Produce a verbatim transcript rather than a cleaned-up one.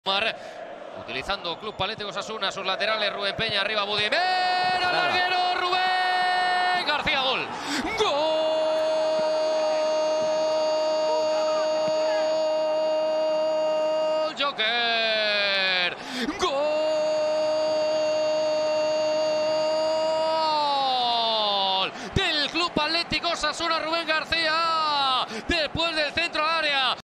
Mar, utilizando Club Atlético Osasuna, sus laterales, Rubén Peña, arriba Budimer, al larguero, Rubén García, gol. Gol, Joker, gol del Club Atlético Osasuna, Rubén García. De